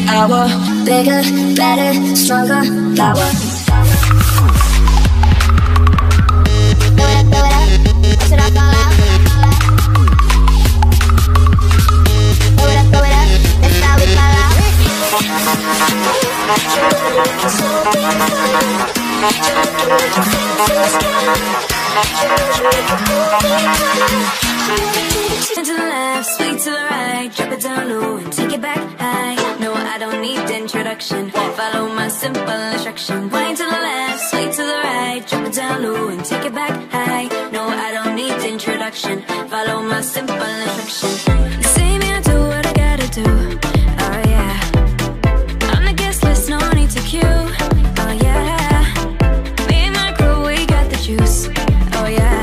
hour. Bigger, better, stronger, power. Throw it up, throw it up. Watch it all fall out. Throw it up, throw it up. That's how we fall out. To the left, sway to the right, drop it down low and take it back high. No, I don't need introduction. Follow my simple instruction. Wind to the left, sway to the right, drop it down low and take it back high. No, I don't need introduction. Follow my simple instruction. You see me, I do what I gotta do. Oh yeah, on the guest list, no need to queue. Oh yeah, me and my crew, we got the juice. Oh yeah.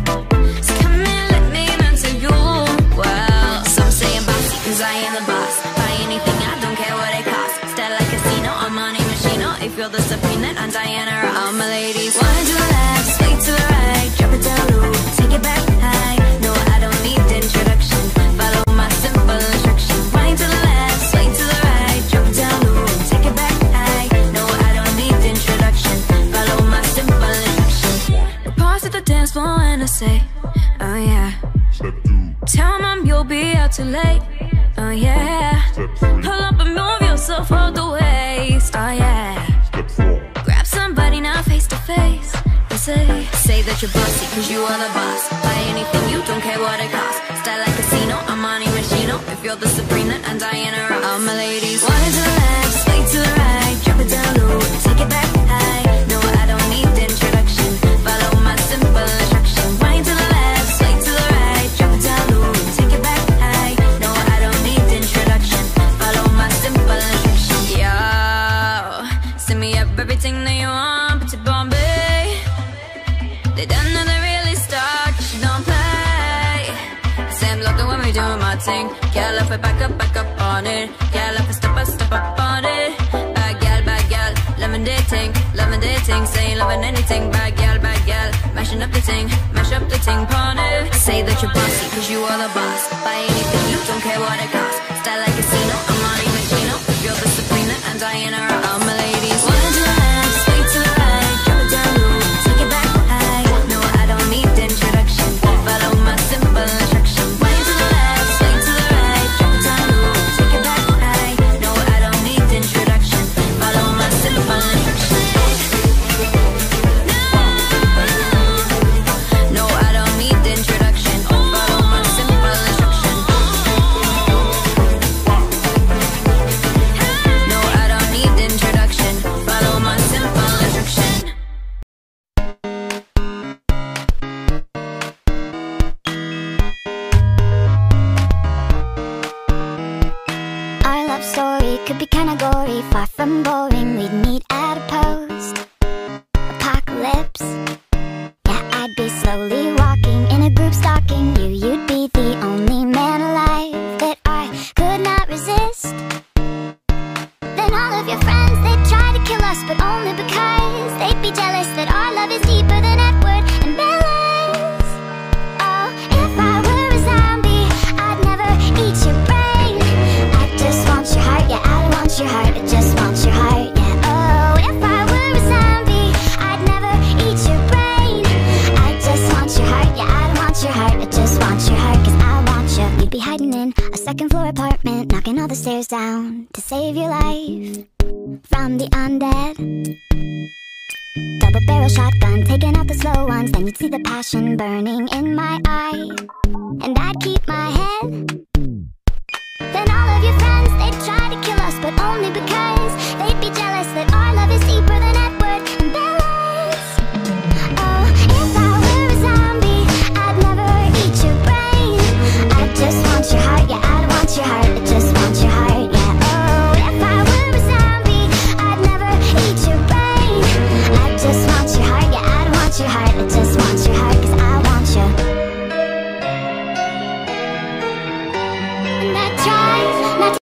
I am the boss. Buy anything, I don't care what it costs. Style like casino, Armani Machino. If you're the Supreme, then I'm Diana or all my ladies. One to the left, sway to the right, drop it down low, take it back high. No, I don't need introduction. Follow my simple instruction. One to the left, sway to the right, drop it down low, take it back high. No, I don't need introduction. Follow my simple instruction. Pause at the dance floor and I say, oh yeah. Tell mom you'll be out too late. Oh yeah, pull up and move yourself all the waist. Oh yeah, grab somebody now face to face. Say that you're bossy cause you are the boss. Buy anything, you don't care what it costs. Style like casino, Armani Machino. If you're the Supreme, then I'm Diana or all my ladies. One to the left, sway to the right, drop it down low, take it back high. No, I don't need introduction. Follow my simple instruction. Wind to the left, sway to the right, drop it down low, take it back high. No, I don't need introduction. Follow my simple instruction. Yo, send me up everything that you want, but to Bombay. They don't know they really start, cause you don't play. Say I'm looking when we doing my thing. Girl, if I back up on it. Girl, if I step up on it. Bad gal, loving the ting. Say ain't loving anything. Bad gal, mashing up the ting, pon it. Say that you're bossy, cause you are the boss. Buy anything, you don't care what it costs. Style like casino, Armani Machino. If you're the Supreme, then I'm Diana or all my ladies. One to the left, sway to the right, drop it down low, take it back high. No, I don't need introduction. Follow my simple instruction. One to the left, sway to the right, drop it down low, take it back high. No, I don't need introduction. Follow my simple instruction. No, I don't need introduction. Follow my simple instruction. No, I don't need introduction. Follow my simple instruction. Our love story could be kinda gory, far from boring. We'd meet at a post-apocalypse. Yeah, I'd be slowly walking in a group stalking you. You'd be the only man alive that I could not resist. Then all of your friends, they'd try to kill us, but only because they'd be jealous that our love is deeper than Edward and Bella's. Oh, if I were a zombie, I'd never eat your brain. I just want your heart, yeah, I want your heart, I just want your heart, yeah. Oh, if I were a zombie, I'd never eat your brain. I just want your heart, yeah, I want your heart, I just want your heart, cause I want you. You'd be hiding in a second floor apartment, knocking all the stairs down to save your life from the undead. Double barrel shotgun, taking out the slow ones. Then you'd see the passion burning in my eye.